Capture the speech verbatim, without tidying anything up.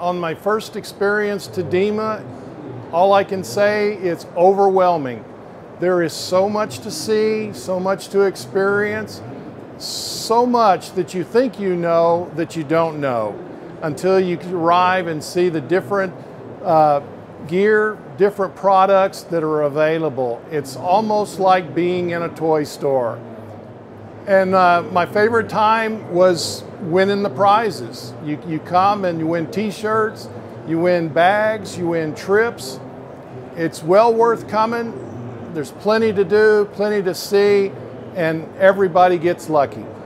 On my first experience to DEMA, all I can say, it's overwhelming. There is so much to see, so much to experience, so much that you think you know that you don't know until you arrive and see the different uh, gear, different products that are available. It's almost like being in a toy store. And uh, my favorite time was winning the prizes. You, you come and you win t-shirts, you win bags, you win trips. It's well worth coming. There's plenty to do, plenty to see, and everybody gets lucky.